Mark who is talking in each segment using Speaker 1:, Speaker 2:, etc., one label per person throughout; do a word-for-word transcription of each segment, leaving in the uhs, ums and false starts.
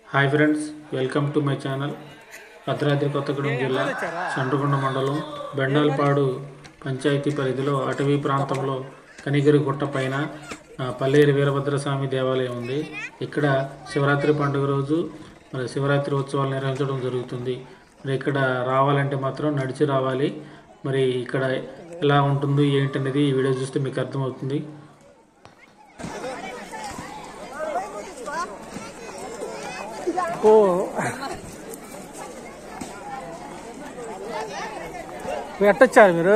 Speaker 1: Hi friends, welcome to my channel. Bhadradri Kothagudem జిల్లా చండ్రకొండ మండలం బెండాల్పాడు పంచాయతీ పరిధిలో అటవీ ప్రాంతంలో కనిగిరిగుట్ట పైన పల్లేరు వీరభద్రస్వామి దేవాలయం ఉంది. ఇక్కడ శివరాత్రి పండుగ రోజు మరి శివరాత్రి ఉత్సవాలు నిర్వహించడం జరుగుతుంది. మరి ఇక్కడ రావాలంటే మాత్రం నడిచి రావాలి. మరి ఇక్కడ ఎలా ఉంటుందో ఏంటనేది ఈ వీడియో చూస్తే మీకు అర్థమవుతుంది.
Speaker 2: ఓ ఎట్టొచ్చారు మీరు?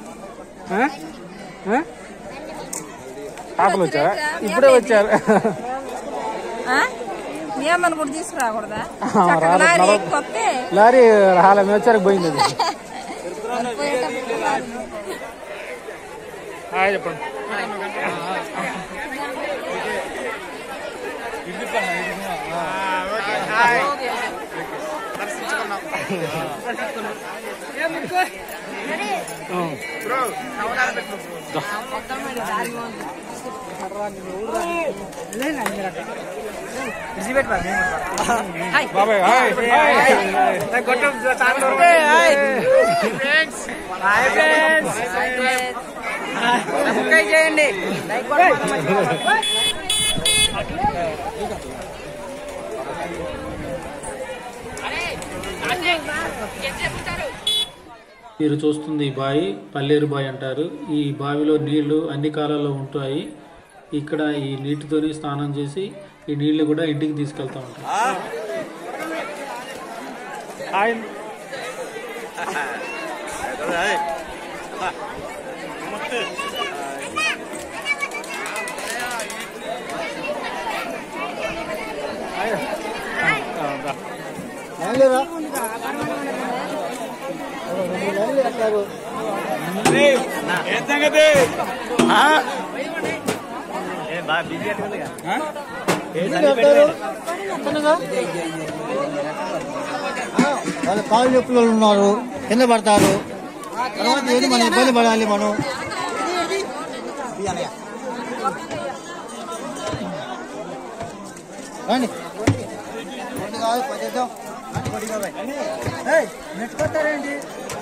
Speaker 2: ఆటలు వచ్చారా? ఇప్పుడే వచ్చారు.
Speaker 3: తీసుకురాకూడదా?
Speaker 2: లారీ రాలే, మేము వచ్చారు పోయింది. అది చెప్పండి.
Speaker 3: చేయండి.
Speaker 1: మీరు చూస్తుంది ఈ బావి పల్లేరు బావి అంటారు. ఈ బావిలో నీళ్లు అన్ని కాలాల్లో ఉంటాయి. ఇక్కడ ఈ నీటితోనే స్నానం చేసి ఈ నీళ్లు కూడా ఇంటికి తీసుకెళ్తా ఉంటారు.
Speaker 4: వాళ్ళు కాలు చెప్పులు ఉన్నారు, కింద పడతారు. తర్వాత ఏది మనం ఇబ్బంది పడాలి. మనం రండి మెచ్చుకొస్తారేంటి?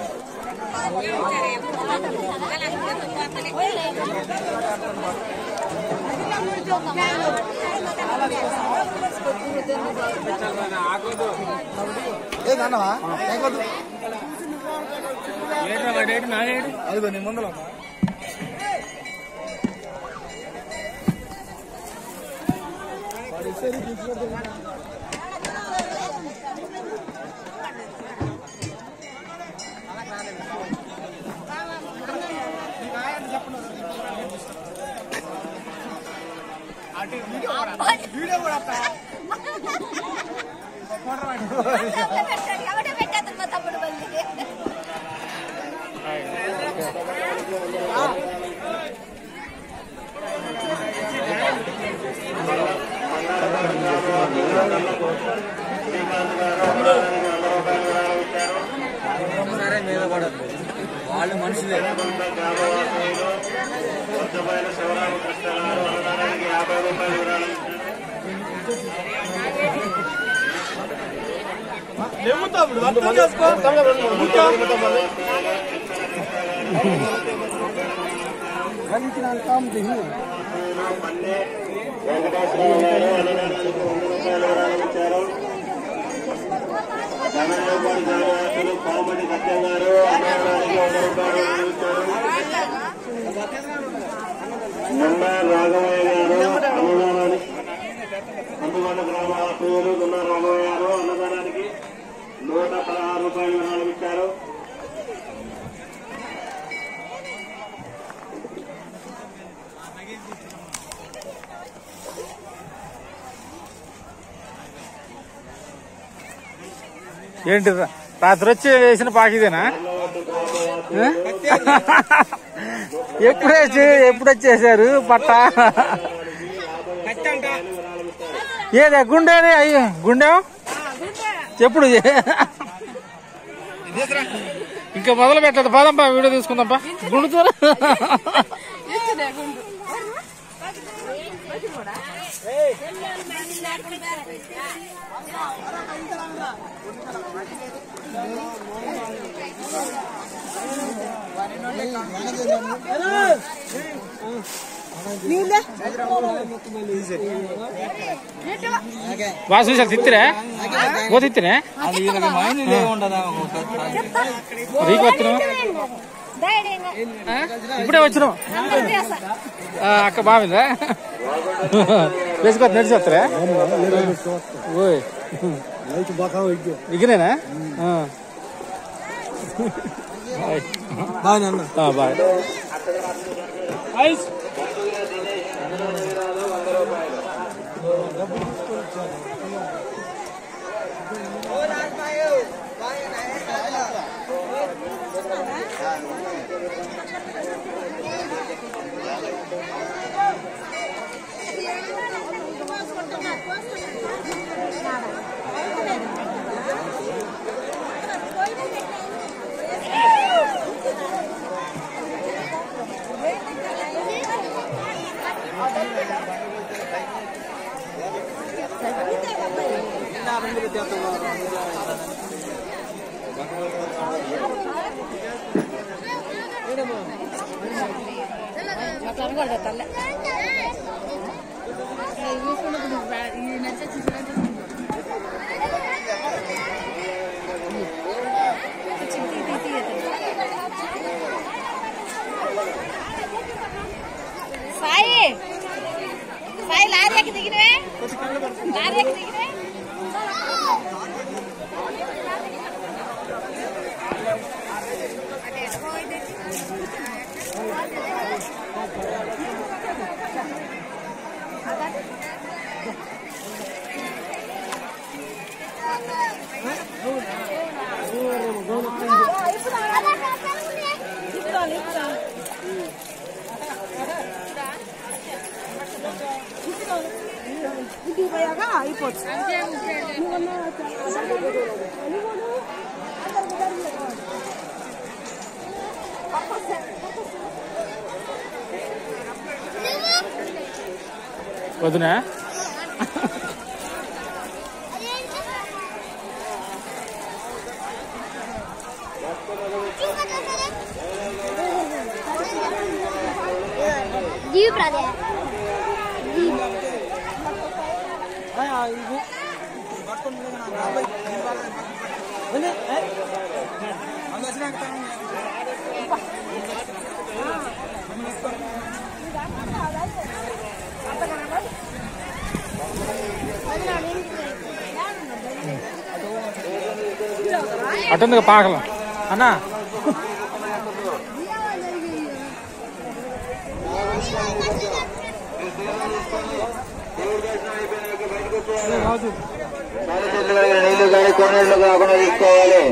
Speaker 4: ఏదన్నవా అదిగో నీ ముందర వీడియో కూడా వాళ్ళు మనుషులే.
Speaker 5: రాఘవయ్య గారు అన్నదానానికి అందుకొండ గ్రామ పేరు దున్న రాఘవయ్య గారు అన్నదానానికి నూట పదహారు రూపాయలు విరాళం ఇచ్చారు.
Speaker 2: ఏంటి రాత్రి వచ్చి వేసిన పాకిదేనా? ఎప్పుడు వేసి ఎప్పుడు వచ్చేసారు పట్ట? ఏదే గుండెది? అయ్యో గుండె ఎప్పుడు? ఇంకా మొదలు పెట్టదు. పదంపా వీడియో తీసుకుందాంపా. గుండుతో బాగా చూసారు తిత్తిరే ఓ తిత్తినే ఇప్పుడే వచ్చినాం అక్క బాగుందా వేసుకోవచ్చు నడిచి వస్తారా ఓయ్ ఇకనేనా బాయ్
Speaker 3: సాయి సాయి లారీకి దిగినే లారీకి దిగినే
Speaker 2: వదినా
Speaker 6: Diu pra dentro. Diu.
Speaker 2: అటుందిగా పాకలం అన్నా
Speaker 5: నీళ్లు కానీ కొన్నిళ్ళు కాకుండా తీసుకోవాలి.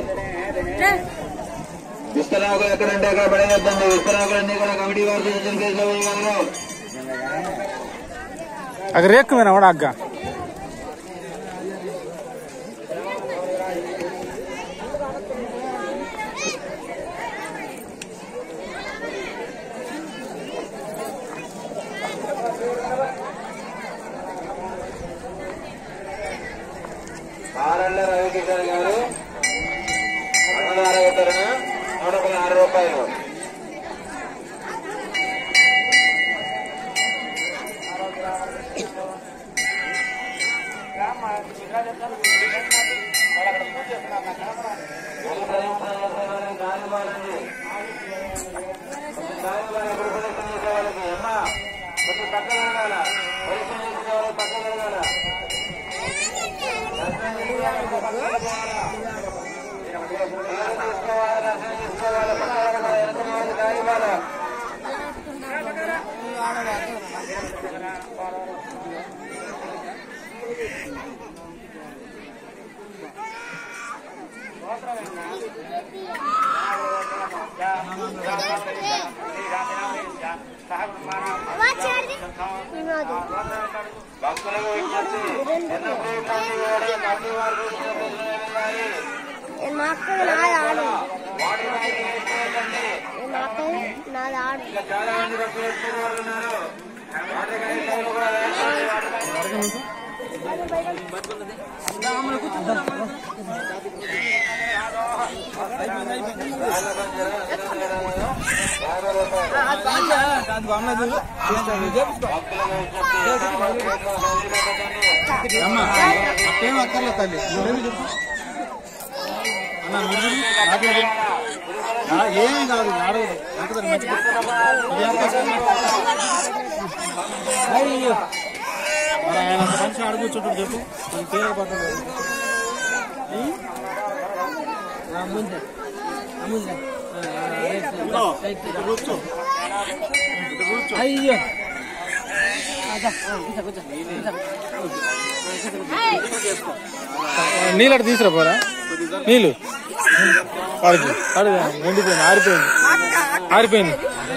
Speaker 5: విస్తరాకులు ఎక్కడంటే అక్కడ పడేద్దండి. విస్తరాకులన్నీ కూడా కమిటీ వారు కేసులో వేయగలరు.
Speaker 2: అక్కడ రేక్కుమేనా కూడా అగ్గ
Speaker 5: ఆరళ్ళ రవికిషోర్ గారు అన్నదార వితరణ నూట పదహారు రూపాయలు. అమ్మా కొంచెం పక్క జరగాల పరిశ్రమ చేసేవాళ్ళు పక్క జరగాల. భక్తులకు విజ్ఞప్తి చాలా మంది భక్తులు ఉన్నారు.
Speaker 4: ఏం అక్కర్లేదు తల్లి ఏమీ కాదు అడగదు ఆయన మనిషి అడుగుచుంటాడు చెప్పు పేరు పట్టలేదు అయ్యో
Speaker 2: నీళ్ళు అటు తీసుకురా పోరా నీళ్ళు వాడికి ఎండిపోయింది ఆరిపోయింది ఆరిపోయింది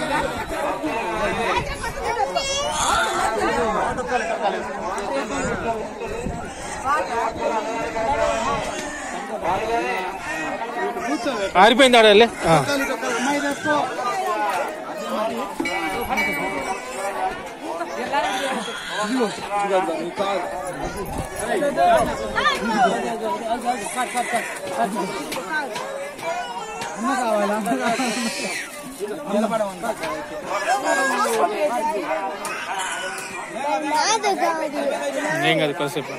Speaker 2: ఆరిపోయింది ఆడ వెళ్ళే ఏం కాదు కాసేపు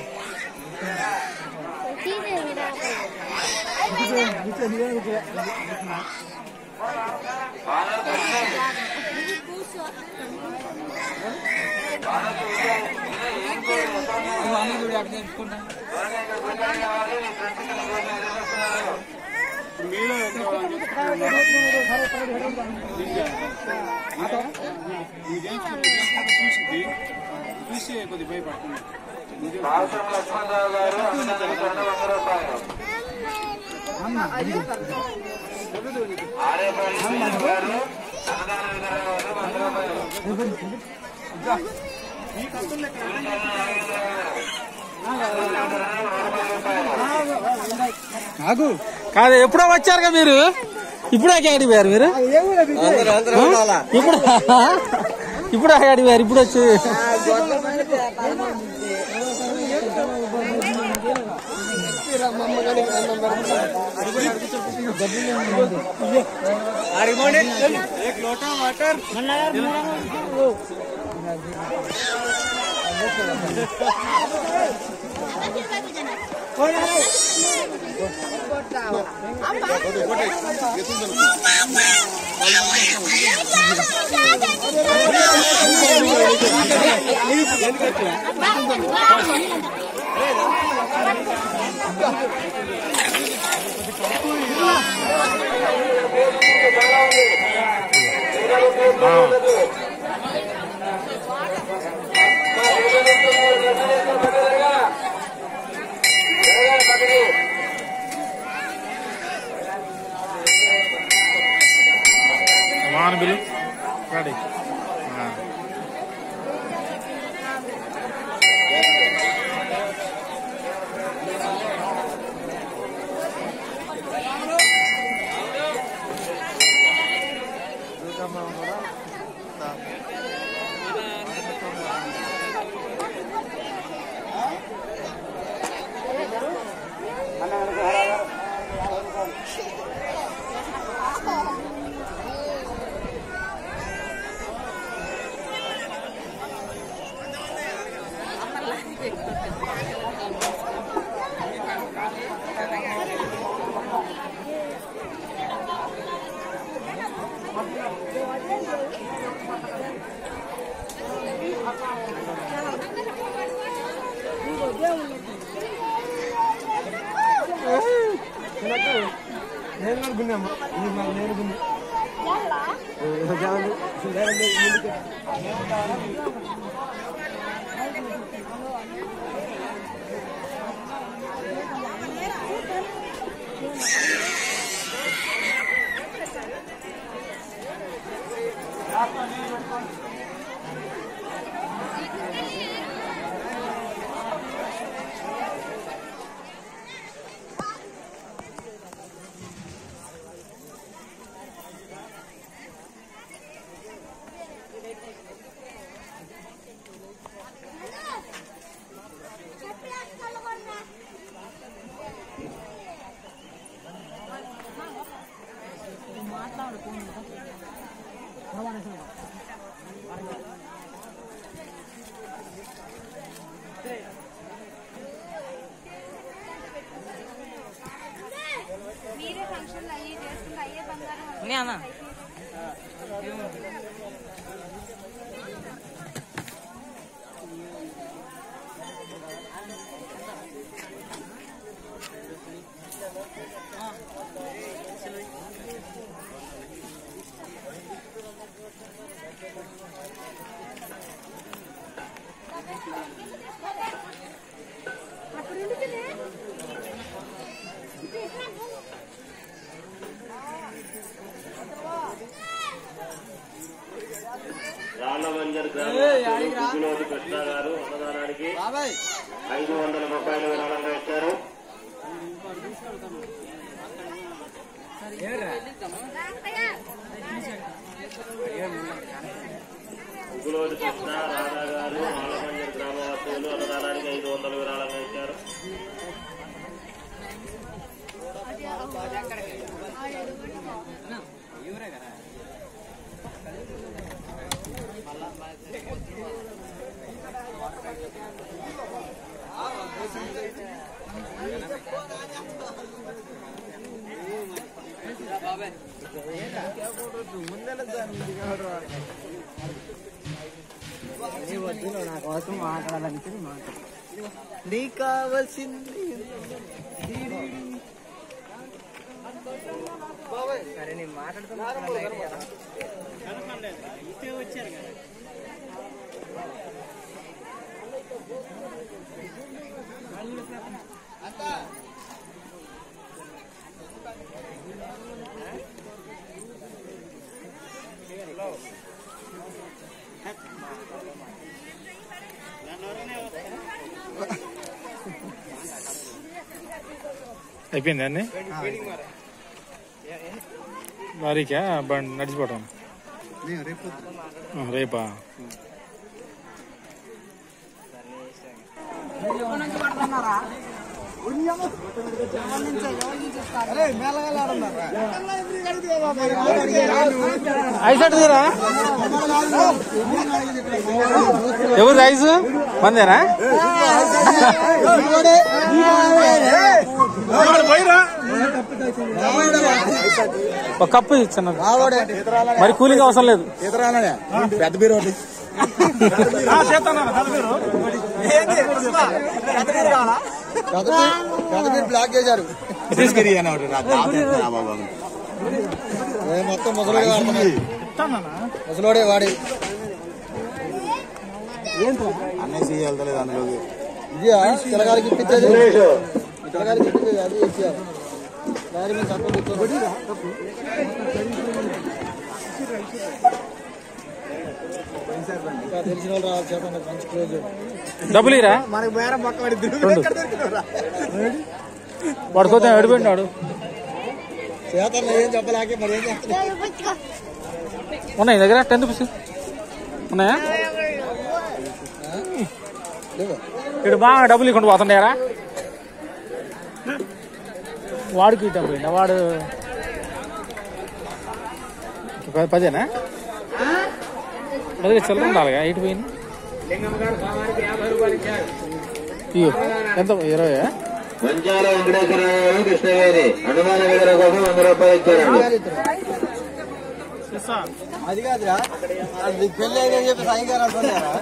Speaker 5: చూసి కొద్ది భయపడుతుంది
Speaker 2: కాదు ఎప్పుడో వచ్చారుగా మీరు ఇప్పుడే అడిగారు మీరు ఇప్పుడు ఇప్పుడు అడిగారు ఇప్పుడు వచ్చి వాహన బిల్లు రెడీ అన్న
Speaker 5: రాళ్ళమంజర్ గ్రామంలోని కృష్ణ గారు అన్నదానానికి ఐదు వందల రూపాయలు విరాళంగా ఇచ్చారు. ఉగులోని కృష్ణ రాధా గారు రాళ్ళమంజర్ గ్రామవాసులు అన్నదానానికి ఐదు వందల విరాళంగా ఇచ్చారు.
Speaker 2: నా కోసం మాట్లాడాలని మాట్లాడు నీకు కావాల్సింది సరే నేను మాట్లాడుతున్నా వచ్చారు కదా
Speaker 1: అయిపోయింది అన్ని లారీకా బండి నడిచిపోవటం రేపా
Speaker 2: ఐసెట్ తీరా ఎవరు రైస్ మందేనా ఒక కప్పు ఇచ్చిన మరి కూలింగ్ అవసరం లేదు
Speaker 4: పెద్ద బీరు పెద్ద బీరు బ్లాక్ చేశారు మొత్తం ముసలోడే వాడుతున్నాయి ముసలోడే వాడి అన్నీ వెళ్తలేదు అందులోకి ఇది పిల్లగారికి ఇప్పించేది పిల్లగారికి ఇప్పించేది అది ఇచ్చారు దారి మీద తక్కువ తెలిసిన వాళ్ళు రావాలి చేపండి మంచి క్లోజ్
Speaker 2: డబ్బులు ఇరా
Speaker 4: మనకి బేరం పక్క పడి
Speaker 2: పడుకోతే అడిపోయినాడు
Speaker 4: చేతల్లో ఏం చెప్పలేక మరి ఏం చేస్తారు
Speaker 2: ఉన్నాయి దగ్గర టెన్ రూపీస్ ఉన్నాయా ఇక్కడ బాగా డబ్బులు ఇవ్వకుండా పోతున్నాయారా వాడికి ఇవ్వడం వాడు పదేనా పదిగా చిల్లర ఉండాలిగా ఎయిట్ పోయింది ఎంత ఇరవై
Speaker 5: మంచాల వెంకటేశ్వరరావు గారు కృష్ణవేణి అన్నదాన విధుల కోసం వంద రూపాయలు ఇచ్చారండి.
Speaker 4: అది కాదురా అది పెళ్లి అయిందని చెప్పి సాయంకాలం అనుకున్నారా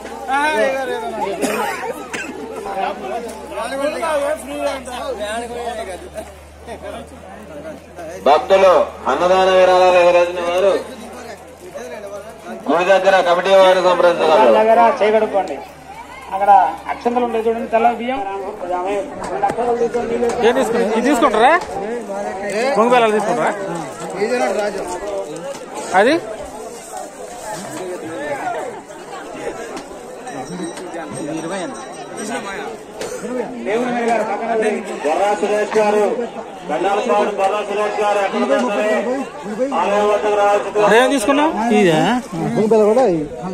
Speaker 5: భక్తులు అన్నదాన విరాళాలు ఎగరేసిన వారు గుడి దగ్గర కమిటీ వారు సంప్రదించగలరు.
Speaker 1: చేయగడుకోండి అక్కడ అక్షంతలు ఉంటాయి చూడండి తెల్ల బియ్యం
Speaker 2: ఏం తీసుకుని ఇది తీసుకుంటారా పొంగు బెల్లాలు తీసుకుంటారా అది
Speaker 5: బొర్రా సురేష్ గారు గండాలపాడు బొర్రా సురేష్ గారు ఎక్కడ ఆలయం వద్దకు రావాల్సింది.
Speaker 2: ఏం తీసుకున్నావు ఇదే
Speaker 4: కూడా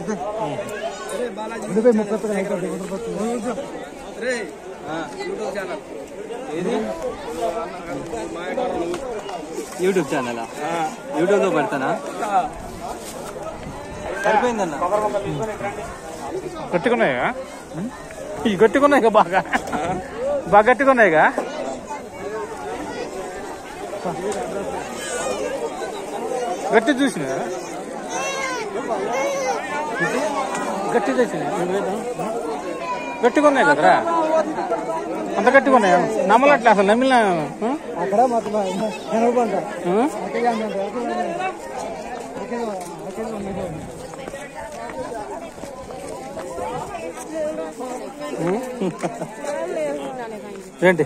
Speaker 2: యూట్యూబ్ ఛానల్ యూట్యూబ్ లో పెడతానా సరిపోయిందన్న
Speaker 1: గట్టికున్నాయిగా ఈ గట్టికున్నాయిగా బాగా బాగా గట్టికున్నాయిగా
Speaker 2: గట్టి చూసిన గట్టి తెచ్చిన గట్టిగా ఉన్నాయి కదరా అంత గట్టిగా ఉన్నాయా నమ్మలట్లే అసలు నమ్మిన
Speaker 4: అక్కడ
Speaker 2: ఏంటి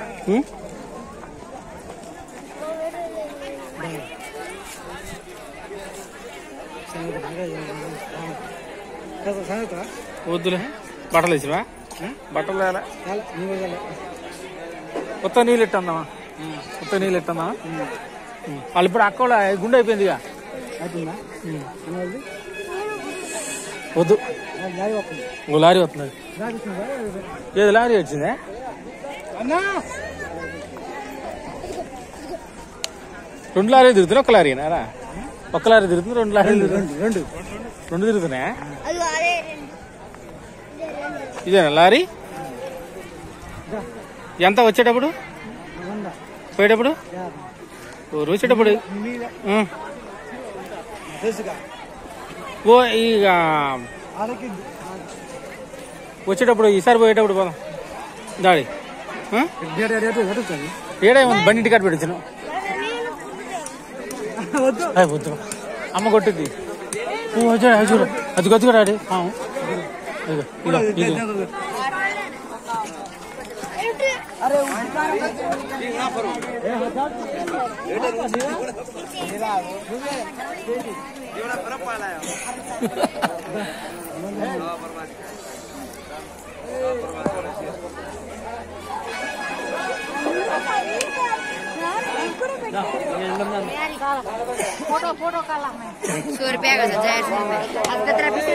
Speaker 2: వద్దులే బట్టలు వేసివా బట్టలు వేయాలా కొత్త నీళ్ళు ఎట్టందామా కొత్త నీళ్ళు ఎట్టందామా వాళ్ళు ఇప్పుడు అక్క గుండె అయిపోయిందిగా వద్దు ఇంకో లారీ వస్తున్నది ఏది లారీ వచ్చిందే రెండు లారీ తిరుగుతున్నాయి ఒక్క లారీనారా ఒక్క లారీ తిరుగుతుంది రెండు లారీలు రెండు రెండు తిరుగుతున్నాయా ఇదేనా లారీ ఎంత వచ్చేటప్పుడు పోయేటప్పుడు వచ్చేటప్పుడు ఓ ఇక వచ్చేటప్పుడు ఈసారి పోయేటప్పుడు పోదాం దాడి ఏడేముంది బండి టికెట్ పెట్టించాను వద్దు అమ్మ కొట్టింది చూడు అది కొద్ది కూడా ఆడి
Speaker 3: फोटो फोटो काला मैं सौ रुपया का हजार रुपये अब कितना पैसे